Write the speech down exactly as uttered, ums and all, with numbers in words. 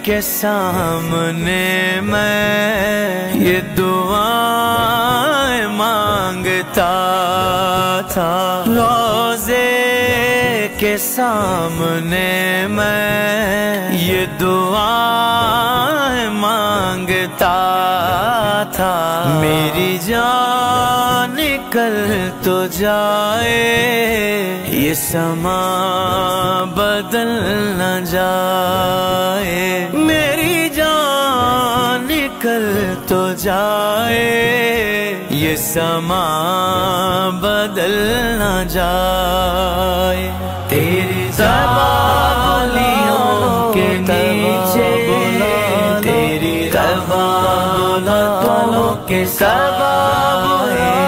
کے سامنے میں یہ دعائیں مانگتا تھا، روزے کے سامنے میں یہ دعائیں مانگتا تھا، میری جان نکل تو جائے یہ سما بدل نہ جائے، میری جان نکل تو جائے یہ سما بدل نہ جائے، تیری زبانوں کے نیچے تیری روانوں کے سبب